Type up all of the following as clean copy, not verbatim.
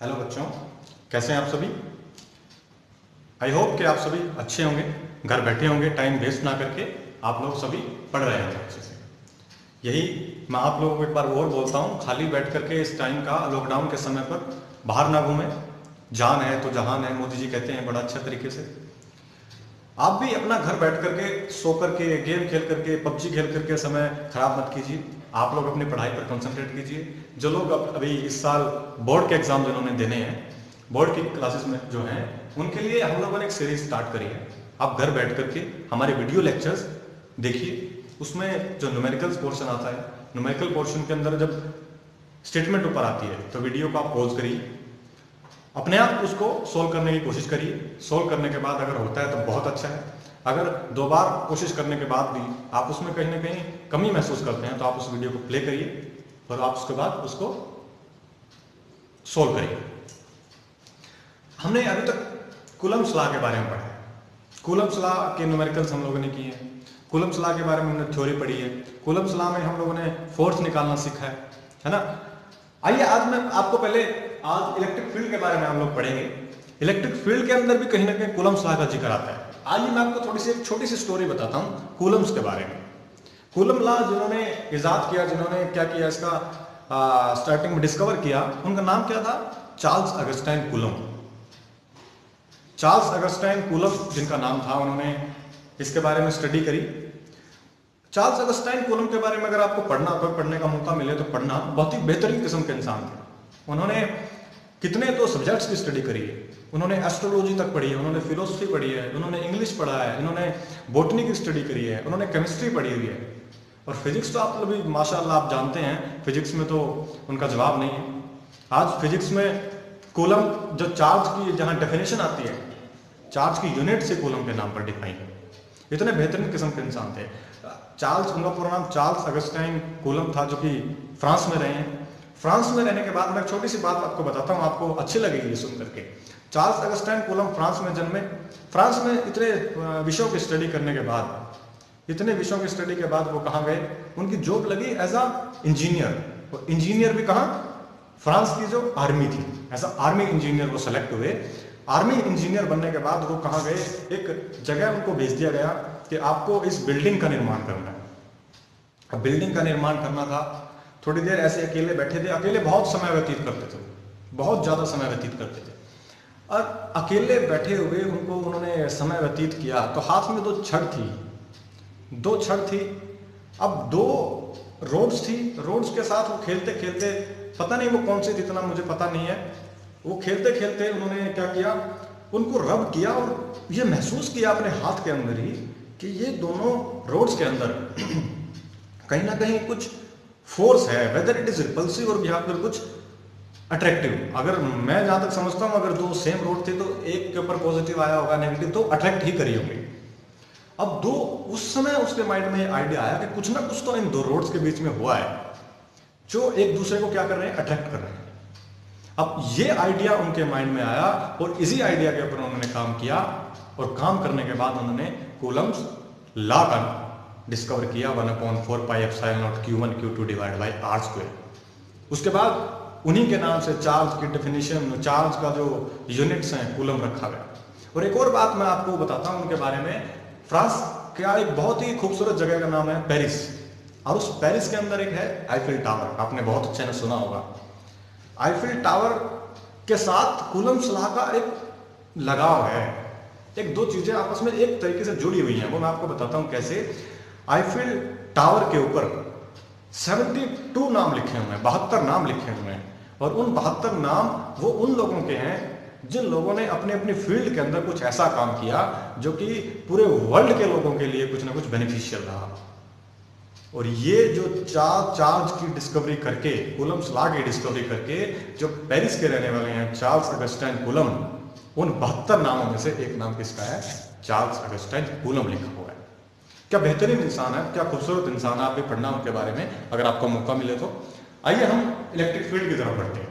Hello बच्चों, कैसे हैं आप सभी। आई होप कि आप सभी अच्छे होंगे, घर बैठे होंगे, टाइम वेस्ट ना करके आप लोग सभी पढ़ रहे होंगे अच्छे से। यही मैं आप लोगों को एक बार और बोलता हूँ, खाली बैठ करके इस टाइम का लॉकडाउन के समय पर बाहर ना घूमें। जान है तो जहान है, मोदी जी कहते हैं बड़ा अच्छा तरीके से। आप भी अपना घर बैठ करके सो करके गेम खेल करके पबजी खेल करके समय खराब मत कीजिए। आप लोग अपनी पढ़ाई पर कंसंट्रेट कीजिए। जो लोग अभी इस साल बोर्ड के एग्जाम जिन्होंने देने हैं, बोर्ड की क्लासेस में जो हैं, उनके लिए हम लोगों ने एक सीरीज स्टार्ट करी है। आप घर बैठ करके हमारे वीडियो लेक्चर्स देखिए। उसमें जो न्यूमेरिकल्स पोर्शन आता है, न्यूमेरिकल पोर्शन के अंदर जब स्टेटमेंट ऊपर आती है तो वीडियो को आप पॉज करिए, अपने आप उसको सोल्व करने की कोशिश करिए। सोल्व करने के बाद अगर होता है तो बहुत अच्छा है। अगर दो बार कोशिश करने के बाद भी आप उसमें कहीं ना कहीं कमी महसूस करते हैं तो आप उस वीडियो को प्ले करिए और आप उसके बाद उसको सोल्व करिए। हमने अभी तक कूलम्ब्स लॉ के बारे में पढ़ा है। कूलम्ब्स लॉ के न्यूमेरिकल्स हम लोगों ने किए हैं। कूलम्ब्स लॉ के बारे में हमने थ्योरी पढ़ी है। कूलम्ब्स लॉ में हम लोगों ने फोर्स निकालना सीखा है ना। आइए आज मैं आपको पहले आज इलेक्ट्रिक फील्ड के बारे में हम लोग पढ़ेंगे। इलेक्ट्रिक फील्ड के अंदर भी कहीं ना कहीं कूलम्ब्स लॉ का जिक्र आता है। आइए मैं आपको थोड़ी सी एक छोटी सी स्टोरी बताता हूँ कूलम्ब्स के बारे में। कूलम्ब लॉ जिन्होंने इजाद किया, जिन्होंने क्या किया, इसका स्टार्टिंग में डिस्कवर किया, उनका नाम क्या था? Charles Augustin Coulomb. Charles Augustin Coulomb जिनका नाम था, उन्होंने इसके बारे में स्टडी करी। चार्ल्स अगस्टाइन कूलम्ब के बारे में अगर आपको पढ़ने का मौका मिले तो पढ़ना। बहुत ही बेहतरीन किस्म के इंसान थे। उन्होंने कितने तो सब्जेक्ट्स की स्टडी करी है। उन्होंने एस्ट्रोलॉजी तक पढ़ी है, उन्होंने फिलोसफी पढ़ी है, उन्होंने इंग्लिश पढ़ा है, उन्होंने बॉटनी की स्टडी करी है, उन्होंने केमिस्ट्री पढ़ी हुई है। और फिजिक्स तो आप लोग भी माशाल्लाह आप जानते हैं, फिजिक्स में तो उनका जवाब नहीं है। आज फिजिक्स में कूलम्ब जो चार्ज की जहाँ डेफिनेशन आती है, चार्ज की यूनिट से कूलम्ब के नाम पर डिफाइन है। इतने बेहतरीन किस्म के इंसान थे चार्ल्स। उनका पूरा नाम चार्ल्स अगस्टाइन कूलम्ब था, जो कि फ्रांस में रहे हैं। फ्रांस में रहने के बाद मैं एक छोटी सी बात आपको बताता हूँ, आपको अच्छी लगेगी ये सुन करके। चार्ल्स अगस्टाइन कूलम्ब फ्रांस में जन्मे। फ्रांस में इतने विषयों की स्टडी करने के बाद, इतने विषयों की स्टडी के बाद वो कहाँ गए? उनकी जॉब लगी एज अ इंजीनियर। और इंजीनियर भी कहाँ? फ्रांस की जो आर्मी थी, एज अ आर्मी इंजीनियर वो सेलेक्ट हुए। आर्मी इंजीनियर बनने के बाद वो कहाँ गए? एक जगह उनको भेज दिया गया कि आपको इस बिल्डिंग का निर्माण करना है। अब बिल्डिंग का निर्माण करना था। थोड़ी देर ऐसे अकेले बैठे थे, अकेले बहुत समय व्यतीत करते थे, बहुत ज़्यादा समय व्यतीत करते थे। और अकेले बैठे हुए उन्होंने समय व्यतीत किया तो हाथ में दो छड़ थी। अब दो रोड्स थी। रोड्स के साथ वो खेलते खेलते, पता नहीं वो कौन सी थी, इतना मुझे पता नहीं है। वो खेलते खेलते उन्होंने क्या किया, उनको रब किया और ये महसूस किया अपने हाथ के अंदर ही कि ये दोनों रोड्स के अंदर कहीं ना कहीं कुछ फोर्स है, वेदर इट इज रिपल्सिव और या फिर कुछ अट्रैक्टिव। अगर मैं जहां तक समझता हूं, अगर दो सेम रोड थे तो एक के ऊपर पॉजिटिव आया होगा, नेगेटिव तो अट्रैक्ट ही करी होंगी। अब दो उस समय उसके माइंड में आइडिया आया कि कुछ ना कुछ तो इन दो रोड्स के बीच में हुआ है जो एक दूसरे को क्या कर रहे हैं? अट्रैक्ट कर रहे हैं। अब ये आइडिया उनके माइंड में आया और इसी आइडिया के ऊपर उन्होंने काम किया। और काम करने के बाद उन्होंने कूलम्ब्स लॉ का डिस्कवर किया, 1/4 pi epsilon naught Q1 Q2 divide by R²। उसके बाद उन्हीं के नाम से चार्ज की डेफिनेशन, चार्ज का जो यूनिट्स हैं, कूलम्ब रखा गया। और एक और बात मैं आपको बताता हूं उनके बारे में। फ्रांस का एक बहुत ही खूबसूरत जगह का नाम है पेरिस, और उस पेरिस के अंदर एक है आईफिल टावर। आपने बहुत अच्छे से सुना होगा। आईफिल टावर के साथ कूलम्ब्स लॉ का एक लगाव है। एक दो चीजें आपस में एक तरीके से जुड़ी हुई हैं, वो मैं आपको बताता हूं कैसे। आईफिल टावर के ऊपर 72 नाम लिखे हुए हैं, 72 नाम लिखे हुए हैं। और उन 72 नाम वो उन लोगों के हैं जिन लोगों ने अपने अपनी फील्ड के अंदर कुछ ऐसा काम किया जो कि पूरे वर्ल्ड के लोगों के लिए कुछ ना कुछ बेनिफिशियल रहा। और ये जो चार्ज की डिस्कवरी करके, कूलम्ब्स लॉ की डिस्कवरी करके, जो पेरिस के रहने वाले हैं चार्ल्स अगस्टाइन कूलम्ब, उन 72 नामों में से एक नाम किसका है? चार्ल्स अगस्टाइन कूलम्ब लिखा हुआ है। क्या बेहतरीन इंसान है, क्या खूबसूरत इंसान है। आप भी पढ़ना उनके बारे में अगर आपको मौका मिले तो। आइए हम इलेक्ट्रिक फील्ड की तरफ बढ़ते हैं।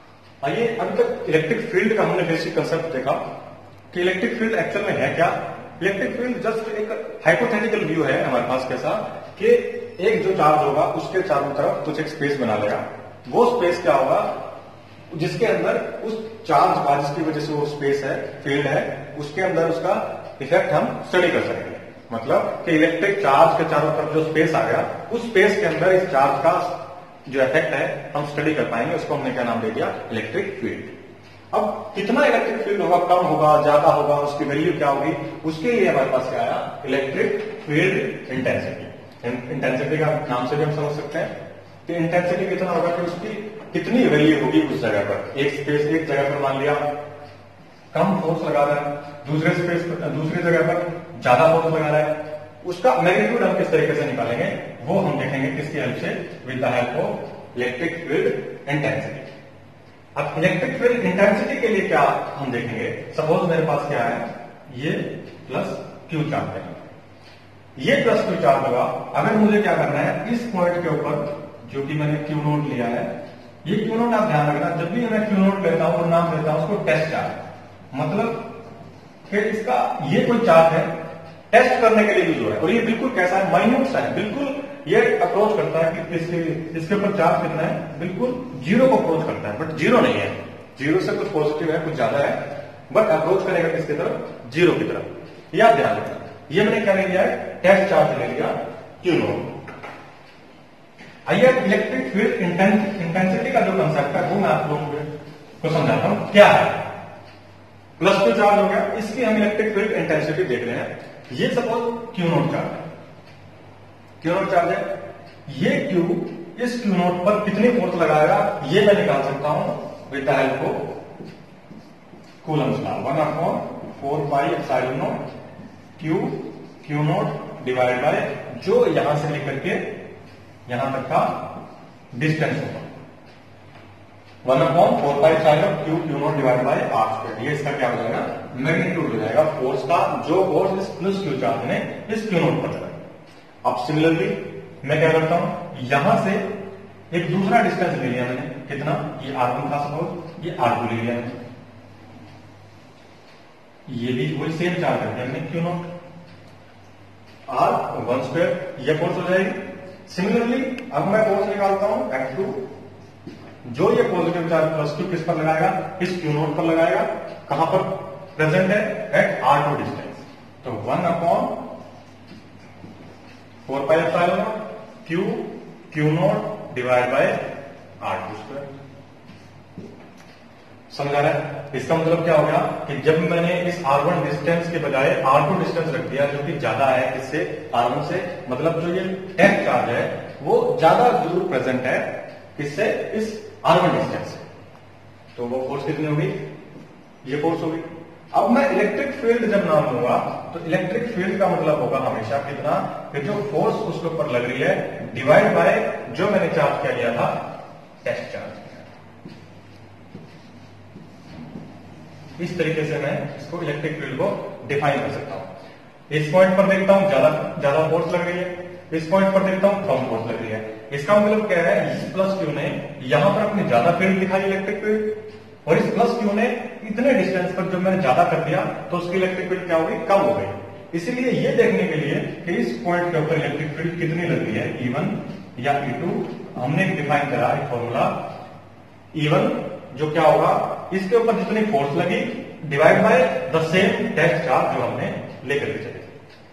आइए, अभी तक इलेक्ट्रिक फील्ड का हमने बेसिक कंसेप्ट देखा कि इलेक्ट्रिक फील्ड एक्चुअल में है क्या, इलेक्ट्रिक फील्ड जस्ट एक हाइपोथेटिकल व्यू है हमारे पास कैसा कि एक जो चार्ज होगा उसके चारों तरफ कुछ एक स्पेस बना लेगा। वो स्पेस क्या होगा, जिसके अंदर उस चार्ज का, जिसकी वजह से वो स्पेस है, फील्ड है, उसके अंदर उसका इफेक्ट हम स्टडी कर सकेंगे। मतलब कि इलेक्ट्रिक चार्ज के चारों तरफ जो स्पेस आ गया, उस स्पेस के अंदर इस चार्ज का जो इफेक्ट है हम स्टडी कर पाएंगे। उसको हमने क्या नाम दे दिया, इलेक्ट्रिक फील्ड। अब कितना इलेक्ट्रिक फील्ड होगा, कम होगा, ज्यादा होगा, उसकी वैल्यू क्या होगी, उसके लिए हमारे पास क्या आया, इलेक्ट्रिक फील्ड इंटेंसिटी। इंटेंसिटी का नाम से भी हम समझ सकते हैं कि इंटेंसिटी कितना होगा कि उसकी कितनी वैल्यू होगी उस जगह पर। एक स्पेस, एक जगह पर मान लिया कम फोर्स लगा रहा है, दूसरी जगह पर ज्यादा फोर्स लगा रहा है, उसका मैग्नीट्यूड हम किस तरीके से निकालेंगे वो हम देखेंगे किसकी हेल्प से, with the help of electric field intensity. अब इलेक्ट्रिक फील्ड इंटेंसिटी के लिए क्या हम देखेंगे, सपोज मेरे पास क्या है, ये प्लस क्यू चार्ज है, ये प्लस क्यू चार्ज होगा। अगर मुझे क्या करना है, इस पॉइंट के ऊपर जो कि मैंने क्यू नोट लिया है, ये क्यू नोट आप ध्यान रखना, जब भी मैं क्यू नोट लेता हूं और नाम देता हूं उसको टेस्ट चार्ज, मतलब फिर इसका ये कोई चार्ज है टेस्ट करने के लिए यूज हो रहा है। और ये बिल्कुल कैसा है, माइन्यूट सा है, बिल्कुल ये अप्रोच करता है कि इसके ऊपर चार्ज कितना है, बिल्कुल जीरो को अप्रोच करता है, बट जीरो नहीं है, जीरो से कुछ पॉजिटिव है, कुछ ज्यादा है, बट अप्रोच करेगा किसकी तरफ, जीरो की तरफ। ये आप ध्यान रखना। ये मैंने क्या ले लिया है, टेस्ट चार्ज ले लिया क्यू नोट। आइए इलेक्ट्रिक फील्ड इंटेंसिटी का जो कंसेप्ट है वो मैं आप लोगों को समझाता हूं क्या है। प्लस क्यू चार्ज हो गया, इसकी हम इलेक्ट्रिक फील्ड इंटेंसिटी देख रहे हैं। ये सपोज क्यू नोट चार्ज है, क्यू नोट चार्ज है, ये क्यू इस क्यू नोट पर कितनी फोर्स लगाएगा ये मैं निकाल सकता हूं with the help of Coulomb's law. 1/4πε0 Q naught divide by जो यहां से लेकर के यहां तक का डिस्टेंस होगा, 1/4πε Q naught divide by R square. ये इसका क्या हो जाएगा, मैग्नीट्यूड हो जाएगा फोर्स का, जो फोर्स इस प्लस क्यू चार्ज ने इस क्यू नोट पर लगाया। अब सिमिलरली मैं क्या करता हूं, यहां से एक दूसरा डिस्टेंस ले लिया मैंने, कितना, ये R1 था सपोज, ये R2 ले लिया मैंने, ये भी वही सेम चार्ज है हमने क्यू नोट, R1², ये फोर्स हो जाएगी। सिमिलरली अब मैं फोर्स निकालता हूं F2, जो ये पॉजिटिव चार्ज प्लस क्यू किस पर लगाएगा, इस क्यू नोट पर लगाएगा, कहां पर प्रेजेंट है, एट R2 डिस्टेंस। तो 1/4πε0 Q naught divide bye R2²। समझा रहा है? इसका मतलब क्या हो गया कि जब मैंने इस R1 डिस्टेंस के बजाय R2 डिस्टेंस रख दिया जो कि ज्यादा है इससे, R1 से, मतलब जो ये टेस्ट चार्ज है वो ज्यादा दूर प्रेजेंट है इससे, इस R1 डिस्टेंस से, तो वो फोर्स कितनी होगी, ये फोर्स होगी। अब मैं इलेक्ट्रिक फील्ड जब नाम लूंगा तो इलेक्ट्रिक फील्ड का मतलब होगा हमेशा कितना, कि जो फोर्स उसके ऊपर लग रही है डिवाइड बाय जो मैंने चार्ज क्या लिया था, टेस्ट चार्ज। इस तरीके से मैं इसको इलेक्ट्रिक फील्ड को डिफाइन कर सकता हूं। इस पॉइंट पर देखता हूं ज्यादा फोर्स लग रही है, इस पॉइंट पर देखता हूं कम फोर्स लग रही है। इसका मतलब क्या है, इस प्लस क्यू ने यहां पर अपनी ज्यादा फील्ड दिखाई इलेक्ट्रिक फील्ड, और इस प्लस क्यू ने इतने डिस्टेंस पर जब मैंने ज्यादा कर दिया तो उसकी इलेक्ट्रिक फील्ड क्या होगी, कम हो गई। इसीलिए ये देखने के लिए कि इस पॉइंट के ऊपर इलेक्ट्रिक फील्ड कितनी लग रही है, E1 या E2, हमने डिफाइन करा एक फॉर्मूला, E1 जो क्या होगा, इसके ऊपर जितनी फोर्स लगी divide by the same test charge जो हमने लेकर के चले,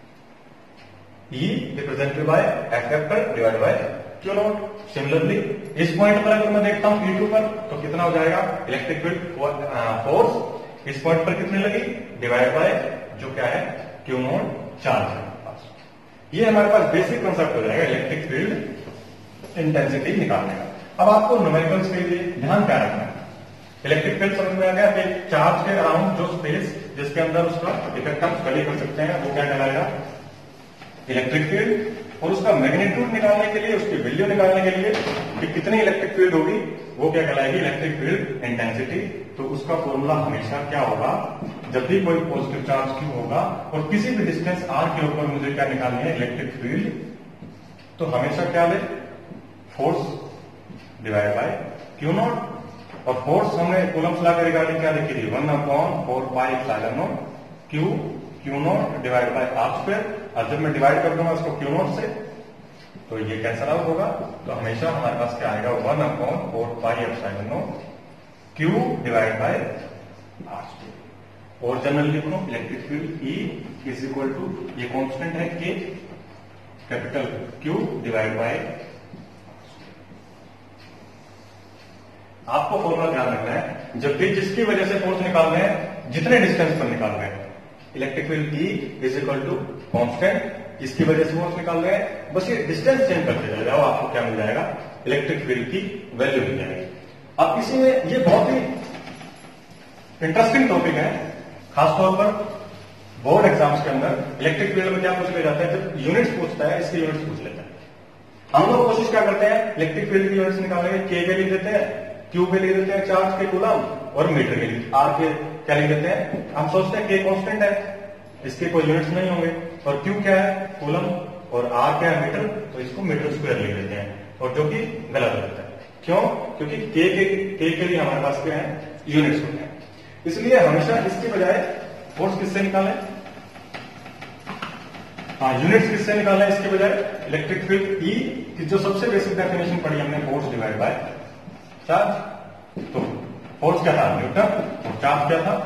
E represented by F vector divide by Q naught. Similarly इस पॉइंट पर अगर मैं देखता हूं E2 पर, तो कितना हो जाएगा इलेक्ट्रिक फील्ड फोर्स, इस पॉइंट पर कितनी लगी डिवाइड बाय जो क्या है क्यू नोट चार्ज है। ये हमारे पास बेसिक कंसेप्ट हो जाएगा इलेक्ट्रिक फील्ड इंटेंसिटी निकालने का। अब आपको न्यूमेरिकल्स के लिए ध्यान क्या रखना है, इलेक्ट्रिक फील्ड समझ में आ गया कि चार्ज के अराउंड जो स्पेस जिसके अंदर उसका इफेक्ट हम स्टडी कर सकते हैं वो क्या कहलाएगा, इलेक्ट्रिक फील्ड। और उसका मैग्नीट्यूड निकालने के लिए, उसकी वैल्यू निकालने के लिए कि कितनी इलेक्ट्रिक फील्ड होगी, वो क्या कहलाएगी, इलेक्ट्रिक फील्ड इंटेंसिटी। तो उसका फॉर्मूला हमेशा क्या होगा, जब भी कोई पॉजिटिव चार्ज क्यू होगा और किसी भी डिस्टेंस r के ऊपर मुझे क्या निकालनी है, इलेक्ट्रिक फील्ड, तो हमेशा क्या ले, force divide by Q naught. और फोर्स हमने कूलम्स लॉ के रिगार्डिंग क्या लिखी थी, 1/4πε0 Q Q naught divide by R square. और जब मैं डिवाइड कर दूंगा इसको क्यू नॉट से तो ये कैंसल आउट होगा, तो हमेशा हमारे पास क्या आएगा 1/4πε0 Q divide by R square. और जनरल लिख लो electric field E is equal to, ये कांस्टेंट है K, capital Q divide by. आपको फॉर्मूला ध्यान रखना है, जब भी जिसकी वजह से फोर्स निकाल रहे हैं, जितने डिस्टेंस पर निकाल रहे हैं, electric field E is equal to constant, इसकी वजह से फोर्स निकाल रहे हैं, बस ये डिस्टेंस चेंज करते चले जाओ, आपको क्या मिल जाएगा, इलेक्ट्रिक फील्ड की वैल्यू मिल जाएगी। अब इसी में ये बहुत ही इंटरेस्टिंग टॉपिक है, खासतौर पर बोर्ड एग्जाम्स के अंदर इलेक्ट्रिक फील्ड में क्या पूछ लिया जाता है, जब यूनिट्स पूछता है इसके यूनिट्स पूछ लेता है। हम लोग कोशिश क्या करते हैं, इलेक्ट्रिक फील्ड की यूनिट्स निकालने के के लिख देते हैं, क्यू पे लिख देते हैं चार्ज के कूलम, और मीटर के लिए आर के क्या लिख देते हैं, हम सोचते हैं के कांस्टेंट है, इसके कोई यूनिट्स नहीं होंगे, और क्यू क्या है कूलम, और आर क्या है मीटर, तो इसको मीटर स्क्वायर लिख देते हैं, और जो कि गलत होता है। क्यों? क्योंकि के के लिए हमारे पास क्या है, यूनिट्स होते हैं। इसलिए हमेशा इसके बजाय फोर्स किससे निकालें, यूनिट्स किससे निकालें, इसके बजाय इलेक्ट्रिक फील्ड ई की जो सबसे बेसिक डेफिनेशन पढ़ी हमने, फोर्स डिवाइड बाय चार्ज। तो फोर्स क्या था, न्यूटन, और चार्ज क्या था,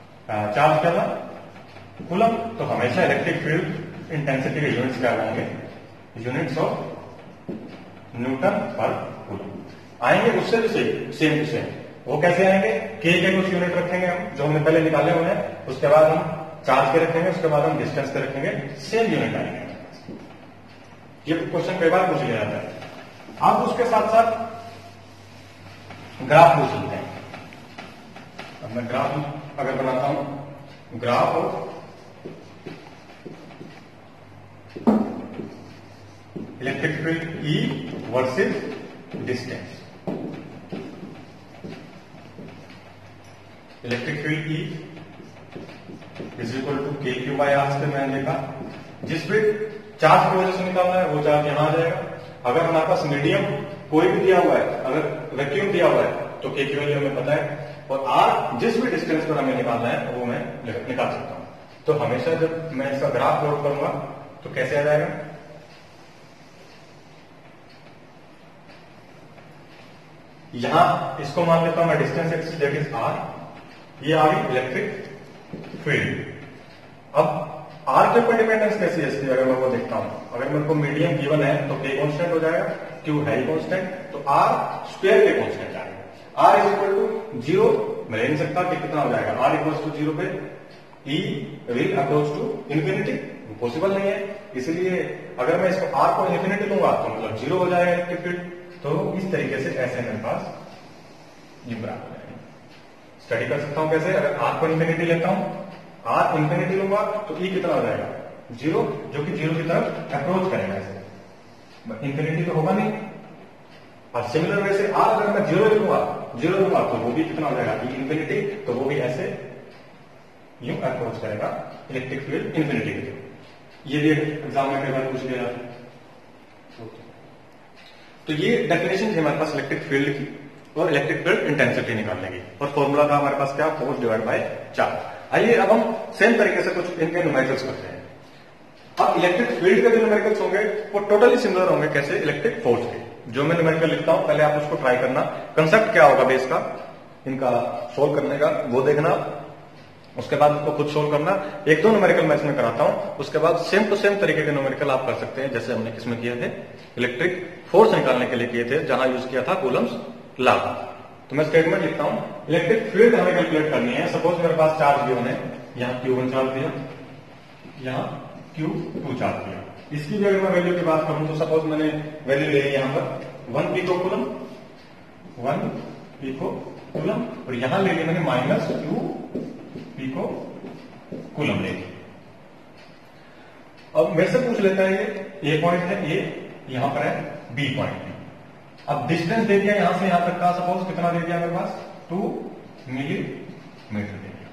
कूलम। तो हमेशा इलेक्ट्रिक फील्ड इंटेंसिटी के यूनिट्स क्या आएंगे, यूनिट्स ऑफ न्यूटन पर कूलम आएंगे। उससे भी सेम टू सेम, वो कैसे आएंगे, के कुछ यूनिट रखेंगे हम जो हमने पहले निकाले हुए हैं, उसके बाद हम चार्ज के रखेंगे, उसके बाद हम डिस्टेंस के रखेंगे, सेम यूनिट आएंगे। ये क्वेश्चन कई बार पूछ लिया जाता है। अब उसके साथ साथ ग्राफ पूछ लेते हैं। अब मैं ग्राफ अगर बनाता हूं, graph of electric field E versus distance. Electric field E is equal to K Q by R से मैंने देखा, जिस पे चार्ज की वजह से निकालना है वो चार्ज यहां आ जाएगा। अगर हमारे पास मीडियम कोई भी दिया हुआ है, अगर वैक्यूम दिया हुआ है तो के की वैल्यू हमें पता है, और आर जिस भी डिस्टेंस पर हमें निकालना है वो मैं निकाल सकता हूं। तो हमेशा जब मैं इसका ग्राफ प्लॉट करूंगा तो कैसे आ जाएगा, यहां इसको मान लेता हूं मैं distance axis, that is R, ये आ गई इलेक्ट्रिक फील्ड। अब आर के ऊपर डिपेंडेंस कैसी है इसकी, अगर मैं वो देखता हूं, अगर मेरे को मीडियम गिवन है तो के कांस्टेंट हो जाएगा, क्यू है कांस्टेंट, तो आर स्क्वायर के कांस्टेंट आएगा। आर इज इक्वल टू 0, मैं ले नहीं सकता कि कितना हो जाएगा, आर इक्वल टू 0 पे E will approach to infinity, possible नहीं है। इसलिए अगर मैं इसको आर को इंफिनिटी लूंगा तो मतलब 0 हो जाएगा इलेक्ट्रिक फील्ड। तो इस तरीके से ऐसे मेरे पास ये बराबर हो जाएगा। स्टडी कर सकता हूं कैसे, अगर आर को इंफिनिटी लेता हूं, आर इंफिनिटी लूंगा तो ई कितना हो जाएगा 0, जो कि 0 की तरफ अप्रोच करेगा ऐसे, इंफिनिटी तो होगा नहीं। और सिमिलर वे से आर अगर मैं 0 लूंगा तो वो भी कितना हो जाएगा ई इंफिनिटी, तो वो भी ऐसे यूं अप्रोच करेगा इलेक्ट्रिक फील्ड इंफिनिटी की तरफ। ये भी एग्जाम में कई बार पूछ लिया जाता है। तो ये डेफिनेशन थी हमारे पास इलेक्ट्रिक फील्ड की और इलेक्ट्रिक फील्ड इंटेंसिटी निकालने की, और फॉर्मूला था हमारे पास क्या, फोर्स डिवाइड बाय चार्ज। आइए अब हम सेम तरीके से कुछ इनके न्यूमेरिकल्स करते हैं। अब इलेक्ट्रिक फील्ड के जो न्यूमेरिकल्स होंगे वो टोटली सिमिलर होंगे कैसे, इलेक्ट्रिक फोर्स के। जो मैं न्यूमेरिकल लिखता हूं पहले आप उसको ट्राई करना, कंसेप्ट क्या होगा बेस का इनका सोल्व करने का वो देखना, उसके बाद उसको खुद सोल्व करना। एक दो न्यूमेरिकल मैं इसमें कराता हूं, उसके बाद सेम टू सेम तरीके के न्यूमेरिकल आप कर सकते हैं जैसे हमने किसमें किए थे, इलेक्ट्रिक फोर्स निकालने के लिए किए थे, जहां यूज किया था कूलम्स लॉ। तो मैं स्टेटमेंट लिखता हूं, इलेक्ट्रिक फील्ड हमें कैलकुलेट करनी है। सपोज मेरे पास चार्ज गिवन है, यहाँ Q1 चार्ज दिया, यहाँ Q2 चार्ज दिया। इसकी भी अगर मैं वैल्यू की बात करूं तो सपोज मैंने वैल्यू ले ली यहां पर 1 पिको कूलम, 1 पिको कूलम, और यहां ले ली मैंने -2 पिको कूलम ले ली। अब मेरे से पूछ लेता है ये A पॉइंट है, ये यहां पर है B पॉइंट है। अब डिस्टेंस दे दिया यहां से यहां तक का, सपोज कितना दे दिया मेरे पास 2 मिलीमीटर दे दिया,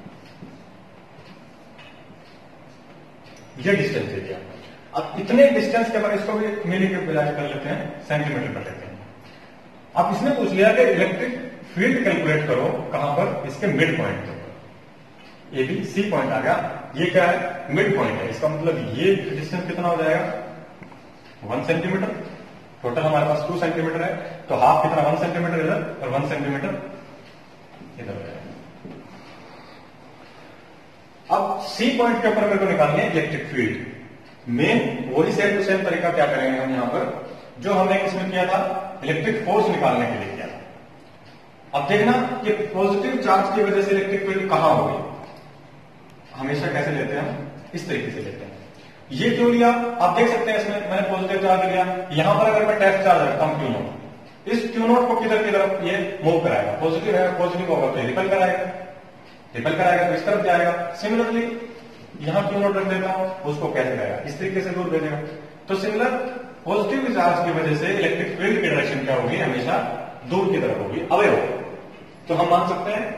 ये डिस्टेंस दे दिया। अब इतने डिस्टेंस के बाद इसको भी मिली के बजाय कर लेते हैं, सेंटीमीटर कर लेते हैं। अब इसने पूछ लिया कि इलेक्ट्रिक फील्ड कैलकुलेट करो कहां पर, इसके मिड पॉइंट के ऊपर। ए बी सी पॉइंट आ गया, ये क्या है, मिड पॉइंट है। इसका मतलब ये डिस्टेंस कितना हो जाएगा, 1 सेंटीमीटर। टोटल हमारे पास 2 सेंटीमीटर है, तो हाफ कितना, 1 सेंटीमीटर इधर और 1 सेंटीमीटर इधर हो जाएगा। अब सी पॉइंट के ऊपर मेरे को निकालनी है इलेक्ट्रिक फील्ड। मेन वही सेम टू सेम तरीका क्या करेंगे हम यहां पर, जो हमने किसमें किया था, इलेक्ट्रिक फोर्स निकालने के लिए किया था। अब देखना कि पॉजिटिव चार्ज की वजह से इलेक्ट्रिक फील्ड कहां होगी। हमेशा कैसे लेते हैं हम, इस तरीके से लेते हैं। ये क्यों लिया, आप देख सकते हैं इसमें मैंने पॉजिटिव चार्ज लिया, यहां पर अगर मैं टेस्ट चार्ज रखता हूं क्यू नोट, इस क्यू नोट को किधर की तरफ ये मूव कराएगा, पॉजिटिव है, पॉजिटिव होगा तो रिपल कराएगा, रिपल कराएगा तो इस तरफ जाएगा। सिमिलरली यहां क्यू नोट रख देता हूं, उसको कैसे करेगा, इस तरीके से दूर भेजेगा। तो सिमिलर पॉजिटिव चार्ज की वजह से इलेक्ट्रिक फील्ड की डायरेक्शन क्या होगी, हमेशा दूर की तरफ होगी, अवे होगी। तो हम मान सकते हैं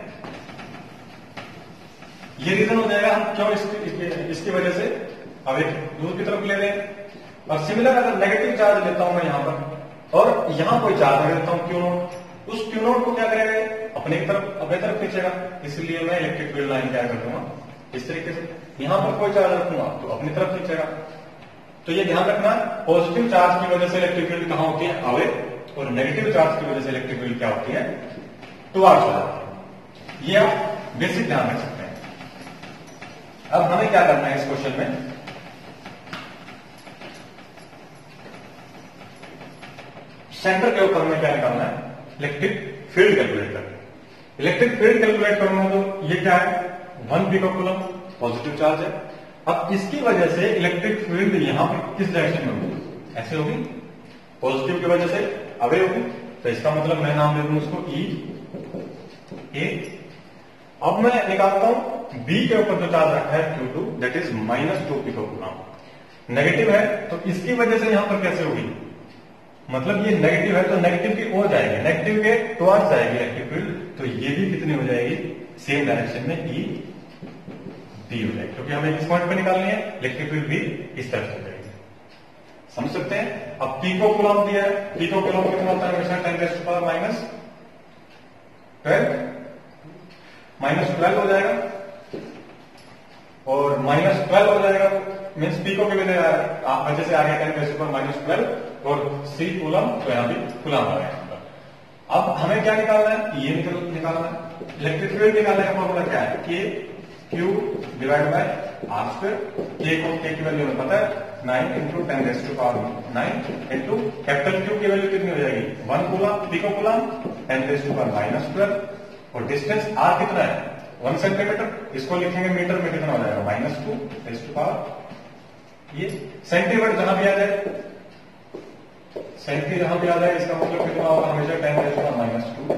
ये रीजन हो जाएगा हम क्यों इसकी वजह से अवे दूर की तरफ ले रहे हैं। और सिमिलर अगर नेगेटिव चार्ज लेता हूं मैं यहां पर और यहां कोई चार्ज लगा देता हूं क्यू नोट, उस क्यू नोट को क्या करेगा, अपनी तरफ खींचेगा। इसलिए मैं इलेक्ट्रिक फील्ड लाइन क्या कर दूंगा, इस तरीके से। यहां पर कोई चार्ज रखूंगा तो अपनी तरफ खींचेगा। तो ये ध्यान रखना, पॉजिटिव चार्ज की वजह से इलेक्ट्रिक फील्ड कहां होती है, अवे, और नेगेटिव चार्ज की वजह से इलेक्ट्रिक फील्ड क्या होती है, टुवर्ड्स हो जाती है। ये आप बेसिक ध्यान रख सकते हैं। अब हमें क्या करना है इस क्वेश्चन में, सेंटर के ऊपर हमें क्या निकालना है, इलेक्ट्रिक फील्ड कैलकुलेट करना। इलेक्ट्रिक फील्ड कैलकुलेट करना है तो ये क्या है, 1 पिकोकूलम पॉजिटिव चार्ज है। अब इसकी वजह से इलेक्ट्रिक फील्ड यहां पे किस डायरेक्शन में होगी, ऐसे होगी, पॉजिटिव की वजह से अवे होगी। तो इसका मतलब मैं नाम दे दूं उसको ई ए। अब मैं निकालता हूं बी के ऊपर जो चार्ज रखा है Q2, दैट इज -2 पिकोकूलम। नेगेटिव है तो इसकी वजह से यहां पर कैसे होगी, मतलब ये नेगेटिव है तो नेगेटिव की ओर जाएगी, नेगेटिव के टुवर्ड्स जाएगी इलेक्ट्रिक फील्ड। तो ये भी कितनी हो जाएगी, सेम डायरेक्शन में ई बी हो जाएगी, क्योंकि हमें इस पॉइंट पे निकालनी है, इलेक्ट्रिक फील्ड भी इस तरफ से जाएगी। समझ सकते हैं। अब पिकोकूलम दिया है, पिकोकूलम कितना होता है, हमेशा 10⁻⁻12 -12 हो जाएगा, और -12 हो जाएगा मीन्स पिको के वजह से आ गया 10⁻12 और सी कूलम, तो यहां भी कूलम आ गया। अब हमें क्या निकालना है, ये निकालना है। इलेक्ट्रिक फील्ड निकालने का फॉर्मूला क्या है, K Q divide by R square. K की वैल्यू हमें पता है 9 × 10⁻9 इंटू कैपिटल क्यू की वैल्यू कितनी हो जाएगी, 1 कूलम, पिको कूलम 10⁻⁻12, और डिस्टेंस आर कितना है, 1 सेंटीमीटर। इसको लिखेंगे मीटर में, कितना हो जाएगा, -2 ये सेंटीमीटर जहां भी आ जाए, सेंटी जहां भी आ जाए, इसका मतलब कितना होगा, हमेशा 10⁻⁻2।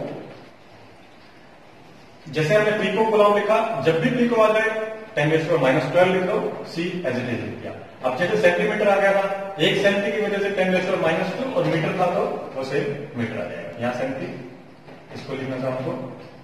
जैसे हमने पिको कूलम लिखा, जब भी पिको आ जाए 10⁻12 लिख दो, सी एज इट इज लिख दिया। अब जैसे सेंटीमीटर आ गया था, 1 सेंटी की वजह से 10⁻2 और मीटर था तो वो से मीटर आ जाएगा। यहां सेंटी, इसको लिखना था हमको,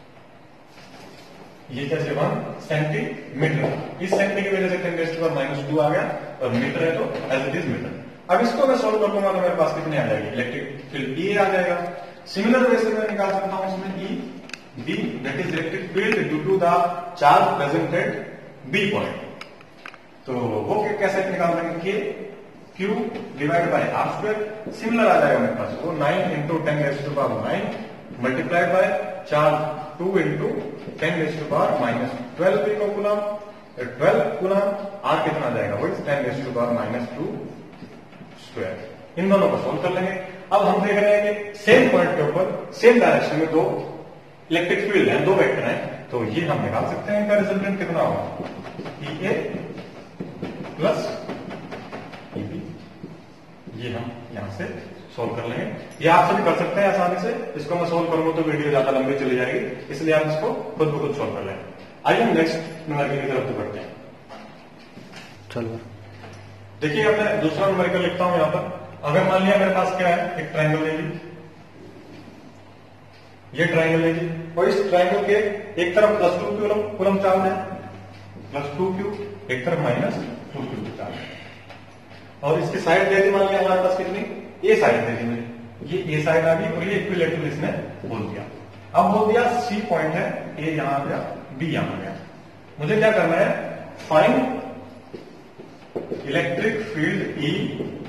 ये कैसे 1 सेंटीमीटर, इस सेंटी की वजह से 10⁻2 आ गया, और मीटर है तो एज इट इज मीटर। अब इसको मैं सोल्व कर दूंगा तो मेरे पास कितने आ जाएगी, इलेक्ट्रिक फील्ड ई आ जाएगा। सिमिलर वे से मैं निकाल सकता हूं इसमें E B, that is electric field due to the charge present at B point. तो वो कैसे निकाल देंगे, K Q divide by R square. Similar आ जाएगा मेरे पास, वो 9 × 10⁻9 multiplied by charge 2 × 10⁻12 picocoulomb, 12 coulomb, R कितना आ जाएगा, वो 10⁻2 स्क्वायर। इन दोनों को सोल्व कर लेंगे। अब हम देख रहे हैं कि सेम पॉइंट के ऊपर सेम डायरेक्शन में दो इलेक्ट्रिक फील्ड है, दो वेक्टर हैं, तो ये हम निकाल सकते हैं। इनका रिजल्टेंट कितना होगा, E A plus E B. ये हम यहां से सोल्व कर लेंगे। ये आप सभी कर सकते हैं आसानी से। इसको मैं सोल्व करूंगा तो वीडियो ज्यादा लंबी चली जाएगी, इसलिए आप इसको खुद ब खुद सोल्व कर लेंगे। आइए हम नेक्स्ट न्यूमेरिकल की तरफ बढ़ते हैं। चलो देखिए, अब मैं दूसरा न्यूमेरिकल लिखता हूं यहां पर। अगर मान लिया मेरे पास क्या है, एक ट्राइंगल ले लीजिए, ये ट्राइंगल ले लीजिए, और इस ट्राइंगल के एक तरफ +2 कूलम चार्ज है, +2Q, एक तरफ -2Q चार्ज है, और इसकी साइड दे दी मान लिया हमारे पास कितनी, ए साइड दे दी मैंने, ये ए साइड आ गई, और ये इक्विलेटरल इसने बोल दिया। अब बोल दिया सी पॉइंट है, ए यहां आ गया, बी यहां आ गया। मुझे क्या करना है, find electric field E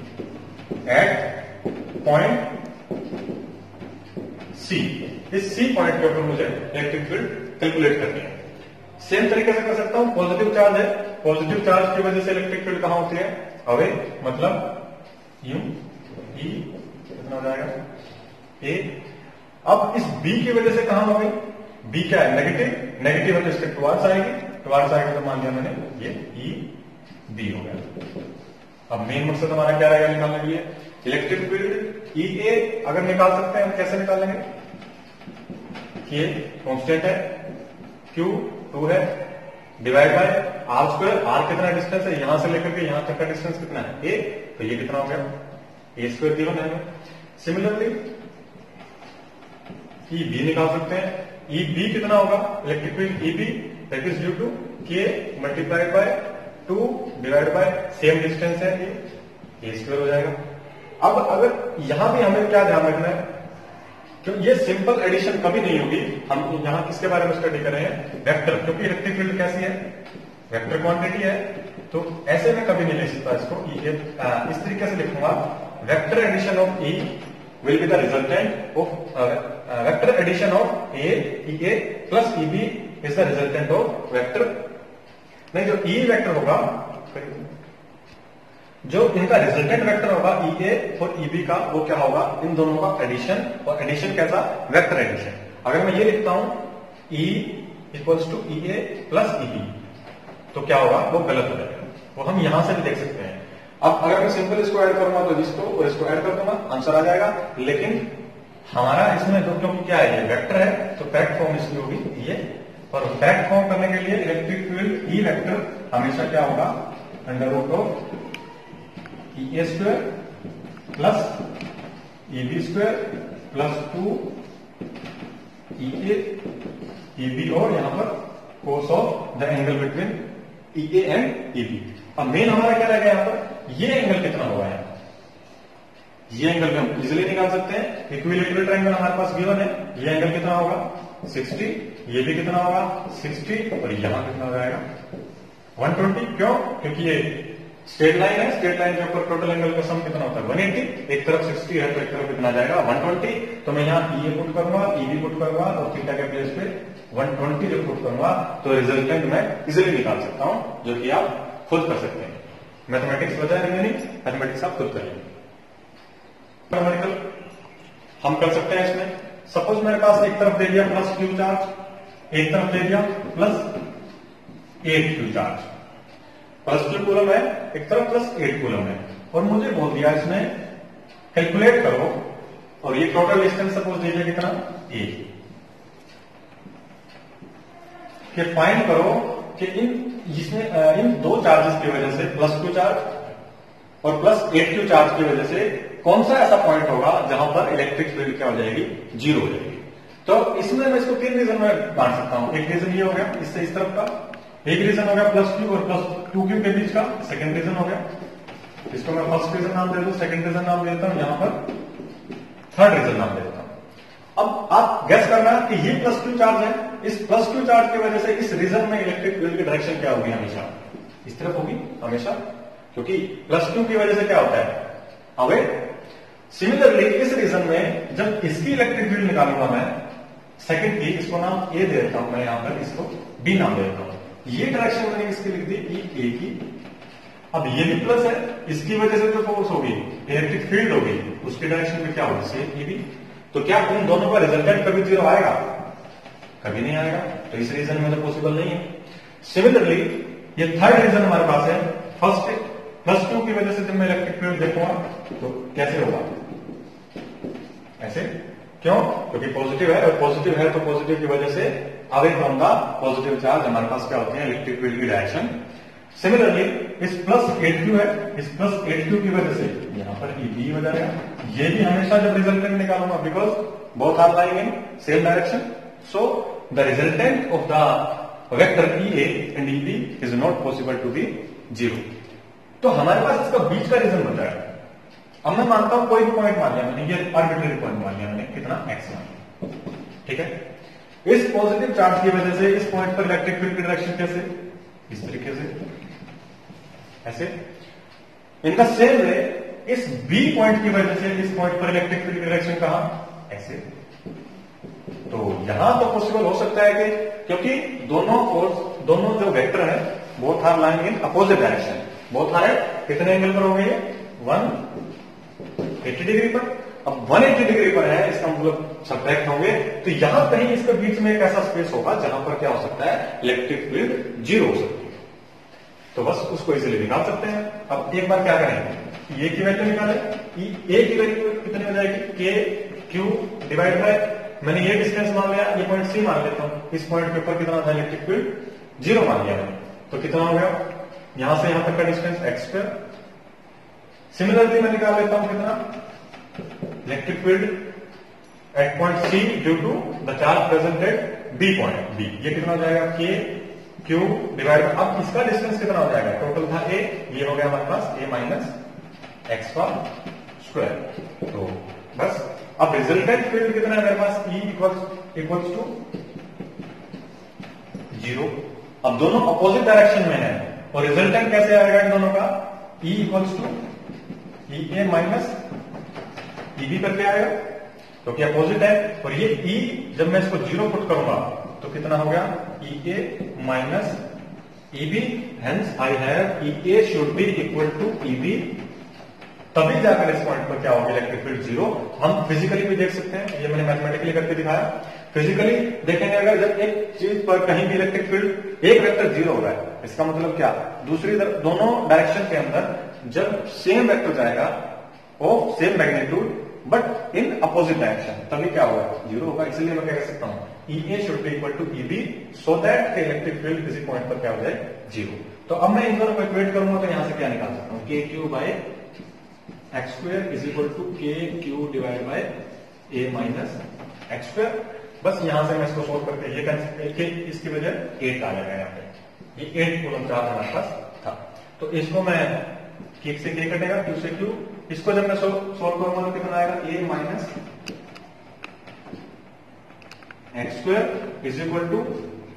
at point C. इस सी पॉइंट के ऊपर मुझे इलेक्ट्रिक फील्ड कैलकुलेट करनी है। सेम तरीके से कर सकता हूं, पॉजिटिव चार्ज है, पॉजिटिव चार्ज की वजह से इलेक्ट्रिक फील्ड कहां होती है, अवे, मतलब यू ई कितना हो जाएगा ए। अब इस बी की वजह से कहां होगी, बी क्या है, नेगेटिव, नेगेटिव है तो इसके टुवार्ड्स आएगी, टुवार्ड्स आएगी तो मान लिया मैंने ये ई बी हो गया। अब मेन मकसद हमारा क्या रहेगा निकालने के लिए, इलेक्ट्रिक फील्ड ई ए अगर निकाल सकते हैं हम कैसे निकालेंगे, के कांस्टेंट है, क्यू 2 है, divide by R square, R कितना डिस्टेंस है यहां से लेकर के यहां तक का डिस्टेंस कितना है ए, तो ये कितना हो गया ए स्क्वायर गिवन है। सिमिलरली ई बी निकाल सकते हैं, ई बी कितना होगा, electric field E B that is due to K multiplied by 2 divide by same distance है ए स्क्वायर हो जाएगा। अब अगर यहां भी हमें क्या ध्यान रखना है, क्योंकि ये सिंपल एडिशन कभी नहीं होगी, हम यहां किसके बारे में स्टडी कर रहे हैं, वेक्टर, क्योंकि इलेक्ट्रिक फील्ड कैसी है, वेक्टर क्वांटिटी है, तो ऐसे में कभी नहीं लिख सकता इसको, इस तरीके से लिखूंगा, vector addition of E will be the resultant of vector addition of A plus E B is the resultant of vector, नहीं जो ई वेक्टर होगा, जो इनका रिजल्टेंट वेक्टर होगा ई ए और ई बी का, वो क्या होगा, इन दोनों का एडिशन, और एडिशन कैसा, वेक्टर एडिशन। अगर मैं ये लिखता हूं E equals to E A plus E B, तो क्या होगा, वो गलत हो जाएगा, वो हम यहां से भी देख सकते हैं। अब अगर मैं सिंपल इसको ऐड करूंगा तो इसको और इसको ऐड कर दूंगा, आंसर आ जाएगा, लेकिन हमारा इसमें तो क्योंकि क्या है, ये वेक्टर है, तो करेक्ट फॉर्म इसकी होगी ये, और करेक्ट फॉर्म करने के लिए इलेक्ट्रिक फील्ड ई वेक्टर हमेशा क्या होगा, under root of E A square plus E B square plus 2 E A E B, और यहां पर cos of the angle between E A and E B. अब मेन हमारा क्या रहेगा यहां पर, ये एंगल कितना होगा यहाँ, ये एंगल में हम इजिली निकाल सकते हैं, इक्विलेटरल ट्रायंगल हमारे पास गिवन है, ये एंगल कितना होगा 60, ये भी कितना होगा 60, और यहां कितना हो जाएगा 120, क्यों, क्योंकि ये स्ट्रेट लाइन है, स्ट्रेट लाइन के ऊपर टोटल एंगल का सम कितना होता है 180, एक तरफ 60 है तो एक तरफ कितना जाएगा 120, तो मैं यहाँ ई ए पुट करूंगा, ई बी पुट करूंगा, और थीटा के प्लेस पे 120 जो पुट करूंगा, तो रिजल्टेंट मैं इजिली निकाल सकता हूं, जो कि आप खुद कर सकते हैं। मैथमेटिक्स बजाय रिमेनिंग मैथमेटिक्स आप खुद करेंगे। न्यूमेरिकल हम कर सकते हैं इसमें, सपोज मेरे पास एक तरफ दे दिया प्लस क्यू चार्ज, एक तरफ दे दिया plus 8 Q charge, plus Q coulomb है एक तरफ प्लस 8 कूलम है, और मुझे बोल दिया इसमें कैलकुलेट करो, और ये टोटल डिस्टेंस सपोज दे दिया कितना ए, कि फाइंड करो कि इन दो चार्जेस की वजह से प्लस क्यू चार्ज और प्लस 8 क्यू चार्ज की वजह से कौन सा ऐसा पॉइंट होगा जहां पर इलेक्ट्रिक फील्ड क्या हो जाएगी, 0 हो जाएगी। तो इसमें मैं इसको 3 रीजन में बांट सकता हूं, एक रीजन ये हो गया इससे इस तरफ का, एक रीजन हो गया प्लस क्यू और प्लस 2 क्यू के बीच का, सेकंड रीजन हो गया, इसको मैं फर्स्ट रीजन नाम दे दूं, सेकंड रीजन नाम दे देता हूं, यहां पर थर्ड रीजन नाम दे देता हूं। अब आप गैस करना कि ये प्लस क्यू चार्ज है, इस प्लस क्यू चार्ज की वजह से इस रीजन में इलेक्ट्रिक फील्ड की डायरेक्शन क्या होगी, हमेशा इस तरफ होगी हमेशा, क्योंकि प्लस क्यू की वजह से क्या होता है अवे। सिमिलरली इस रीजन में जब इसकी इलेक्ट्रिक फील्ड निकालूंगा मैं, सेकंड की, इसको नाम ए दे देता हूं मैं, यहां पर इसको बी नाम दे देता हूं, ये डायरेक्शन मैंने इसकी लिख दी ए की। अब ये भी प्लस है, इसकी वजह से जो फोर्स होगी इलेक्ट्रिक फील्ड होगी, उसकी डायरेक्शन में क्या होगी सेम ए बी, तो क्या इन दोनों का रिजल्टेंट कभी 0 आएगा, कभी नहीं आएगा, तो इस रीजन में तो पॉसिबल नहीं है। सिमिलरली ये थर्ड रीजन हमारे पास है, फर्स्ट प्लस क्यू की वजह से जब मैं इलेक्ट्रिक फील्ड देखूंगा तो कैसे होगा, ऐसे, क्यों, क्योंकि पॉजिटिव है, और पॉजिटिव है तो पॉजिटिव की वजह से away from the positive charge हमारे पास क्या होते हैं इलेक्ट्रिक फील्ड की डायरेक्शन। सिमिलरली इस प्लस 8q है, इस प्लस 8q की वजह से यहां पर ई बी हो जाएगा, ये भी हमेशा जब रिजल्टेंट निकालूंगा, because both are lying in same direction, so the resultant of the vector E A and E B is not possible to be 0। तो हमारे पास इसका बीच का रीजन बचा है। अब मैं मानता हूं कोई भी पॉइंट मान लिया मैंने, ये आर्बिट्ररी पॉइंट मान लिया मैंने, कितना x मान लिया, ठीक है। इस पॉजिटिव चार्ज की वजह से इस पॉइंट पर इलेक्ट्रिक फील्ड की डायरेक्शन कैसे, इस तरीके से, ऐसे। इन द सेम वे इस बी पॉइंट की वजह से इस पॉइंट पर इलेक्ट्रिक फील्ड की डायरेक्शन कहां, ऐसे। तो यहां तो पॉसिबल हो सकता है कि क्योंकि दोनों जो वेक्टर है both are lying in opposite direction, both are कितने एंगल पर हो गए, 180 डिग्री पर। अब 180 डिग्री पर है, इसका मतलब सब्ट्रैक्ट होंगे, तो यहां कहीं इसके बीच में एक ऐसा स्पेस होगा जहां पर क्या हो सकता है, इलेक्ट्रिक फील्ड 0 हो सकती है। तो बस उसको इजीली निकाल सकते हैं। अब एक बार क्या करेंगे, ए की वैल्यू निकालें। ए की वैल्यू कितनी हो जाएगी, के क्यू डिवाइड बाय, मैंने ये डिस्टेंस मान लिया, ये पॉइंट सी मान लेता हूं, इस पॉइंट के ऊपर कितना था इलेक्ट्रिक फील्ड, 0 मान लिया मैंने, तो कितना हो गया, यहां से यहां तक का डिस्टेंस x²। सिमिलरली मैं निकाल लेता हूं कितना, electric field at point C due to the charge present at B point B, ये कितना हो जाएगा, के क्यू डिवाइड। अब इसका डिस्टेंस कितना हो जाएगा, टोटल था a, ये हो गया हमारे पास a माइनस एक्स का स्क्वायर। तो बस अब रिजल्टेंट फील्ड कितना है मेरे पास, E इक्वल्स टू 0। अब दोनों अपोजिट डायरेक्शन में है और रिजल्टेंट कैसे आएगा इन दोनों का, E equals to E A minus E B करके आएगा, क्योंकि अपोजिट है। और ये E जब मैं इसको 0 पुट करूंगा तो कितना हो गया, E A minus E B, hence I have E A should be equal to E B. तभी जाकर इस पॉइंट पर क्या होगा, इलेक्ट्रिक फील्ड 0। हम फिजिकली भी देख सकते हैं, ये मैंने मैथमेटिकली करके दिखाया। फिजिकली देखेंगे अगर जब एक चीज पर कहीं भी इलेक्ट्रिक फील्ड एक वेक्टर 0 हो रहा है, इसका मतलब क्या, दूसरी तरफ दोनों डायरेक्शन के अंदर जब सेम वेक्टर जाएगा of same magnitude but in opposite direction, तभी क्या होगा, 0 होगा। इसलिए मैं क्या कह सकता हूं, E A should be equal to E B so that electric field किसी पॉइंट पर क्या हो जाए, 0। तो अब मैं इन दोनों को इक्वेट करूंगा तो यहां से क्या निकाल सकता हूं, K Q by X square is equal to K Q divide by A minus X square. बस यहां से मैं इसको सोल्व करके ये कंसिडर, इसकी वजह 8 आ जाएगा यहाँ पे, ये 8 कूलम चार्ज हमारे पास था। तो इसको मैं किक से के कटेगा, क्यू से क्यू, इसको जब मैं सोल्व करूंगा तो कितना आएगा, A minus X square is equal to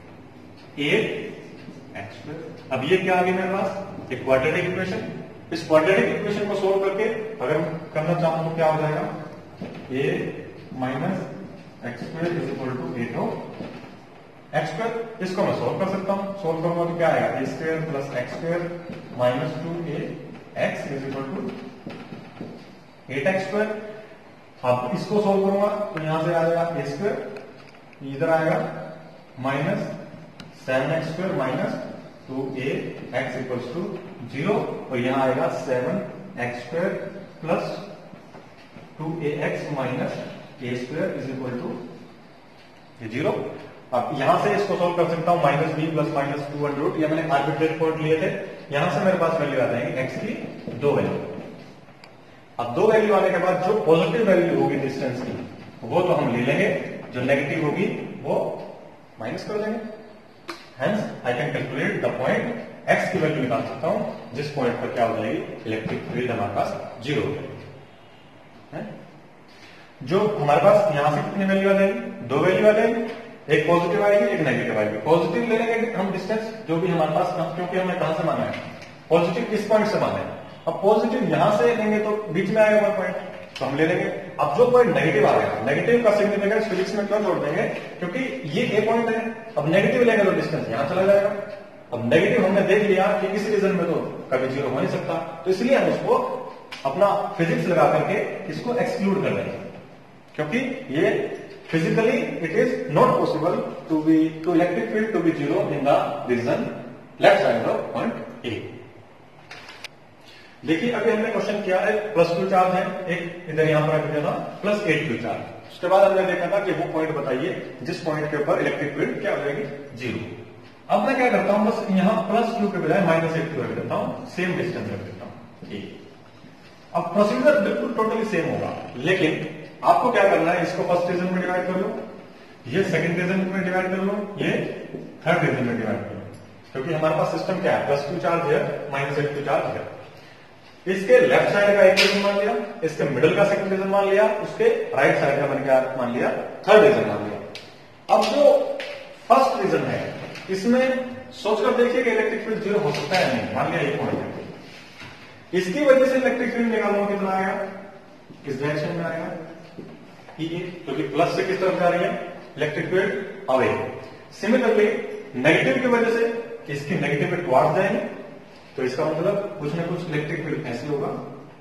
8 X square. अब ये क्या आ गया मेरे पास, एक क्वाड्रेटिक इक्वेशन। इस क्वाड्रेटिक इक्वेशन को सोल्व करके अगर करना चाहूं तो क्या हो जाएगा, A minus X square is equal to 8 X square. इसको मैं सोल्व कर सकता हूं, सोल्व करूंगा तो क्या आएगा, A square plus X square minus 2a X is equal to 8 X square. अब इसको सोल्व करूंगा तो यहां से आ जाएगा ए स्क्वायर, इधर आएगा minus 7 X square minus 2a X equals to 0, और यहां आएगा 7 X square plus 2a X minus A square is equal to 0। अब यहां से इसको सोल्व कर सकता हूं, माइनस बी प्लस माइनस 2√, ये मैंने आर्बिट्रेरी पॉइंट लिए थे, यहां से मेरे पास वैल्यू आ जाएंगे एक्स की 2 वैल्यू। अब 2 वैल्यू आने के बाद जो पॉजिटिव वैल्यू होगी डिस्टेंस की वो तो हम ले लेंगे, जो नेगेटिव होगी वो माइनस कर देंगे। Hence I can calculate the point, X की वैल्यू निकाल सकता हूं जिस पॉइंट पर क्या हो जाएगी, इलेक्ट्रिक फील्ड हमारे पास 0 हो जाएगी। जो हमारे पास यहां से कितनी वैल्यू आ जाएगी, 2 वैल्यू आ जाएगी, एक पॉजिटिव आएगी एक नेगेटिव आएगी। पॉजिटिव ले लेंगे हम डिस्टेंस जो भी हमारे पास, क्योंकि हमें कहां से माना है, पॉजिटिव इस पॉइंट से माना है। अब पॉजिटिव यहां से लेंगे तो बीच में आएगा वो पॉइंट, तो हम ले लेंगे। अब जो पॉइंट नेगेटिव आ गया, नेगेटिव का सिग्निफिकेंस फिजिक्स में क्यों जोड़ देंगे, क्योंकि ये ए पॉइंट है। अब नेगेटिव लेंगे तो डिस्टेंस यहां चला जाएगा। अब नेगेटिव हमने देख लिया कि इस रीजन में तो कभी 0 हो नहीं सकता, तो इसलिए हम उसको अपना फिजिक्स लगा करके इसको एक्सक्लूड कर देंगे, क्योंकि ये physically it is not possible to electric field to be 0 in the region left side of point A. देखिए अभी हमने क्वेश्चन किया है, +2 चार्ज है, एक इधर यहां पर रख दिया था, +8q चार्ज। उसके बाद हमने देखा था कि वो पॉइंट बताइए जिस पॉइंट के ऊपर इलेक्ट्रिक फील्ड क्या हो जाएगी, 0। अब मैं क्या करता हूं, बस यहां +2 के बजाय -8q रख देता हूं, सेम डिस्टेंस रख देता हूं ए। अब प्रोसीजर बिल्कुल टोटली सेम होगा, लेकिन आपको क्या करना है, इसको फर्स्ट रीजन में डिवाइड कर लो, ये सेकंड रीजन में डिवाइड कर लो, ये थर्ड रीजन में डिवाइड कर लो, क्योंकि हमारे पास सिस्टम क्या है, +2 चार्ज है, -8q चार्ज है। इसके लेफ्ट साइड का एक रीजन मान लिया, इसके मिडिल का सेकंड रीजन मान लिया, उसके राइट साइड का मैंने क्या मान लिया, थर्ड रीजन मान लिया। अब जो फर्स्ट रीजन है इसमें सोचकर देखिए कि इलेक्ट्रिक फील्ड जीरो हो सकता है नहीं, मान लिया ये पॉइंट है, इसकी वजह से इलेक्ट्रिक फील्ड निकालूंगा कितना आएगा, किस डायरेक्शन में आएगा, क्योंकि प्लस से किस तरफ जा रही है electric field away. Similarly negative की वजह से इसकी नेगेटिव टुवर्ड्स जाएगी, तो इसका मतलब कुछ ना कुछ इलेक्ट्रिक फील्ड ऐसे होगा,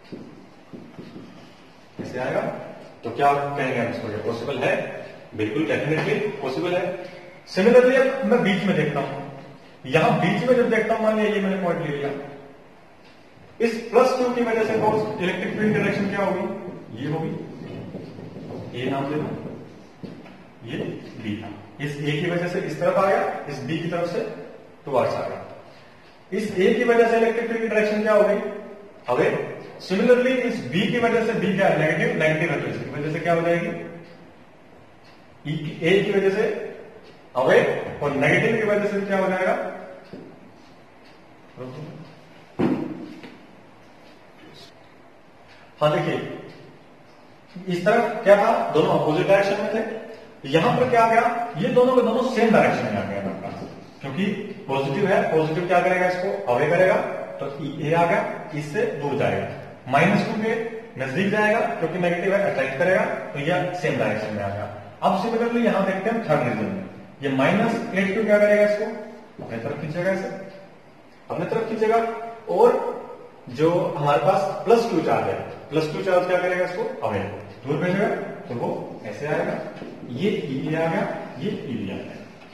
ऐसे आएगा। तो क्या कहेंगे हम इसको, ये पॉसिबल है, बिल्कुल डेफिनेटली पॉसिबल है। सिमिलरली अब मैं बीच में देखता हूं, यहां बीच में जब देखता हूं, मान लिया ये मैंने पॉइंट ले लिया, इस प्लस टू की वजह से इलेक्ट्रिक फील्ड डायरेक्शन क्या होगी, ये होगी, ए नाम देना, ये बी था। इस ए की वजह से इस तरफ आ गया, इस बी की तरफ से टुवर्ड्स आ गया। इस ए की वजह से इलेक्ट्रिक फील्ड की डायरेक्शन क्या होगी, अवे। सिमिलरली इस बी की वजह से, बी क्या है नेगेटिव, नेगेटिव है तो इसकी वजह से क्या हो जाएगी, ए की वजह से अवे, और नेगेटिव की वजह से क्या हो जाएगा, हाँ देखिए इस तरफ क्या था, दोनों अपोजिट डायरेक्शन में थे, यहां पर क्या आ गया, ये दोनों के दोनों सेम डायरेक्शन में आ गया आपका, क्योंकि पॉजिटिव है, पॉजिटिव क्या करेगा, इसको अवे करेगा, तो ए आ गया, इससे दूर जाएगा, -2 के नजदीक जाएगा, क्योंकि नेगेटिव है अट्रैक्ट करेगा, तो यह सेम डायरेक्शन में आ गया। अब सिमिलरली यहां देखते हैं थर्ड रीजन में, ये -8 क्या करेगा, इसको अपने तरफ खींचेगा, इसे अपने तरफ खींचेगा, और जो हमारे पास +2 चार्ज है, +2 चार्ज क्या करेगा, इसको अवे दूर भेजेगा, तो वो ऐसे आएगा, ये ई आ गया, ये ई आ गया।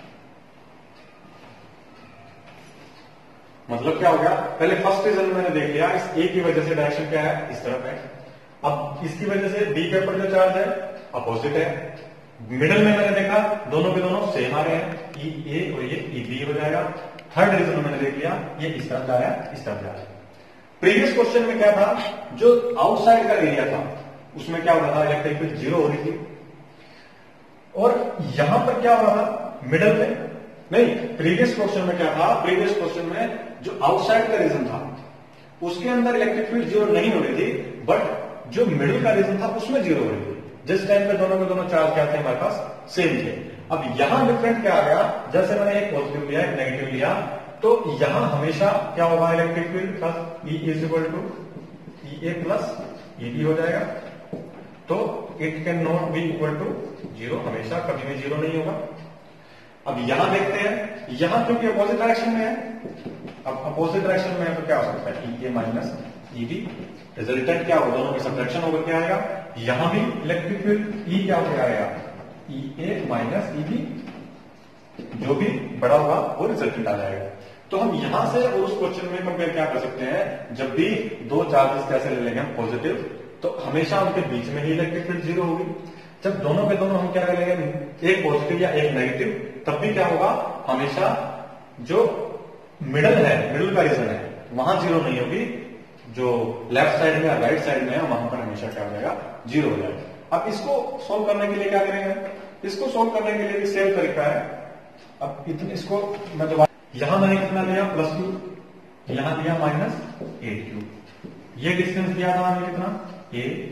मतलब क्या हो गया, पहले फर्स्ट रीजन मैंने देख लिया, इस ए की वजह से डायरेक्शन क्या है, इस तरफ है। अब इसकी वजह से बी के ऊपर जो चार्ज है अपोजिट है, मिडल में मैंने देखा दोनों के दोनों सेम आ रहे हैं, ई ए और ये ई बी हो जाएगा। थर्ड रीजन मैंने देख लिया, ये इस तरफ जा रहा है, इस तरफ जा रहा है। प्रीवियस क्वेश्चन में क्या था, जो आउटसाइड का एरिया था उसमें क्या हो रहा था, इलेक्ट्रिक फील्ड जीरो हो रही थी, और यहां पर क्या हो रहा था, मिडल में नहीं, प्रीवियस क्वेश्चन में क्या था, प्रीवियस क्वेश्चन में जो आउटसाइड का रीजन था उसके अंदर इलेक्ट्रिक फील्ड जीरो नहीं हो रही थी, बट जो मिडिल का रीजन था उसमें जीरो हो रही थी, जिस टाइम पे दोनों के दोनों चार्ज क्या थे हमारे पास, सेम थे। अब यहां डिफरेंट क्या आ गया, जैसे मैंने एक पॉजिटिव लिया, एक नेगेटिव लिया, तो यहां हमेशा क्या होगा, इलेक्ट्रिक फील्ड का E is equal to E A plus E B हो जाएगा, तो it can not be equal to zero, हमेशा कभी भी जीरो नहीं होगा। अब यहां देखते हैं, यहां क्योंकि अपोजिट डायरेक्शन में है, अब अपोजिट डायरेक्शन में है तो क्या हो सकता है, E A minus E B, resultant क्या होगा, दोनों का सब्ट्रैक्शन होकर क्या आएगा, यहां भी इलेक्ट्रिक फील्ड ई क्या होकर आएगा, ई ए माइनस ई बी, जो भी बड़ा होगा वो रिजल्टेंट आ जाएगा। तो हम यहां से और उस क्वेश्चन में कंपेयर क्या कर सकते हैं, जब भी दो चार्जेस कैसे ले लेंगे हम पॉजिटिव, तो हमेशा उनके बीच में ही इलेक्ट्रिक फील्ड जीरो होगी। जब दोनों के दोनों हम क्या कर लेंगे, एक पॉजिटिव या एक नेगेटिव, तब भी क्या होगा, हमेशा जो मिडल है, मिडल का रीजन है, वहां जीरो नहीं होगी, जो लेफ्ट साइड में या राइट साइड में है वहां पर हमेशा क्या हो जाएगा, जीरो हो जाएगा। अब इसको सोल्व करने के लिए क्या करेंगे, इसको सोल्व करने के लिए भी सेम तरीका है। अब इतने इसको मैं दोबारा, यहां मैंने कितना लिया, +2, यहां दिया -8 ये डिस्टेंस दिया था हमें कितना, ए।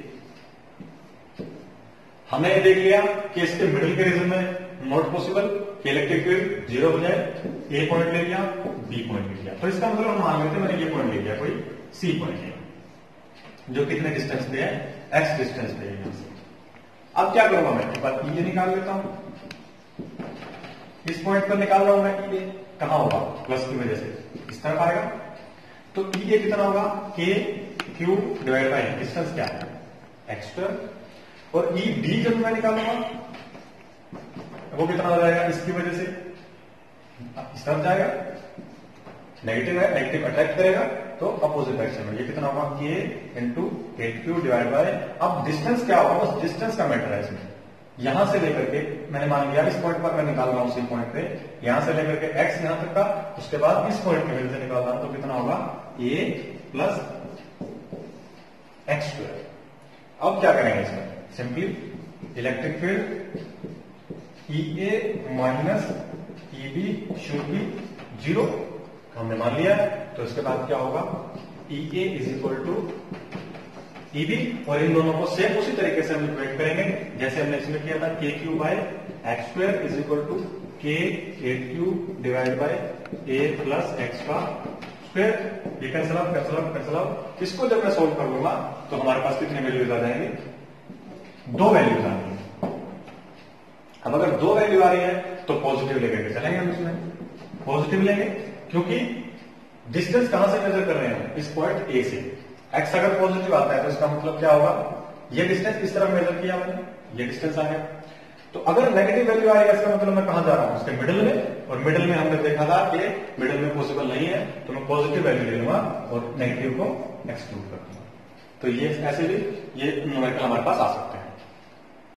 हमने ये देख लिया कि इसके मिडिल के रीजन में नॉट पॉसिबल कि इलेक्ट्रिक फील्ड जीरो हो जाए, ए पॉइंट ले लिया, बी पॉइंट ले लिया, तो इसका मतलब हम मान लेते हैं मैंने ये पॉइंट ले लिया, कोई सी पॉइंट लिया, जो कितने डिस्टेंस पे है, एक्स डिस्टेंस पे है। अब क्या करूंगा मैं, एक बार ये निकाल लेता हूं, इस पॉइंट पर निकाल रहा हूं मैं, ये कहां होगा, प्लस की वजह से इस तरफ आएगा, तो ये कितना होगा, के क्यू डिवाइड बाई डिस्टेंस क्या है, एक्स², और ई बी जब मैं निकालूंगा वो कितना हो जाएगा, इसकी वजह से इस तरफ जाएगा, नेगेटिव है, नेगेटिव अट्रैक्ट करेगा, तो अपोजिट डायरेक्शन में ये कितना होगा, K into 8q divide by, अब डिस्टेंस क्या होगा, बस डिस्टेंस का मैटर है इसमें, यहां से लेकर के मैंने मान लिया इस पॉइंट पर मैं निकाल रहा हूं, उसी पॉइंट पे यहां से लेकर के x यहां तक का, उसके बाद इस पॉइंट की वजह से निकाल रहा हूं, तो कितना होगा, a प्लस x²। अब क्या करेंगे इसमें, simply electric field E A minus E B should be zero, हमने मान लिया, तो इसके बाद क्या होगा, E A is equal to E B, और इन दोनों को सेम उसी तरीके से हम इक्वेट करेंगे जैसे हमने इसमें किया था, K Q by X square is equal to K A Q divide by A plus X का स्क्वायर। ये cancel out cancel out cancel out. इसको जब मैं सोल्व कर लूंगा तो हमारे पास कितने वैल्यूज आ जाएंगे, 2 वैल्यूज आ रही है। अब अगर 2 वैल्यू आ रही है तो पॉजिटिव लेकर के चलेंगे हम इसमें, पॉजिटिव लेंगे, क्योंकि डिस्टेंस कहां से मेजर कर रहे हैं, इस पॉइंट ए से। एक्स अगर पॉजिटिव आता है तो इसका मतलब क्या होगा, ये डिस्टेंस इस तरफ मेजर किया मैंने, ये डिस्टेंस आ गया। तो अगर नेगेटिव वैल्यू आ रही है इसका मतलब मैं कहां जा रहा हूं, उसके मिडिल में, और मिडिल में हमने देखा था कि मिडिल में पॉसिबल नहीं है, तो मैं पॉजिटिव वैल्यू ले लूंगा और नेगेटिव को एक्सक्लूड कर दूंगा। तो ये ऐसे भी ये न्यूमेरिकल हमारे पास आ सकते हैं।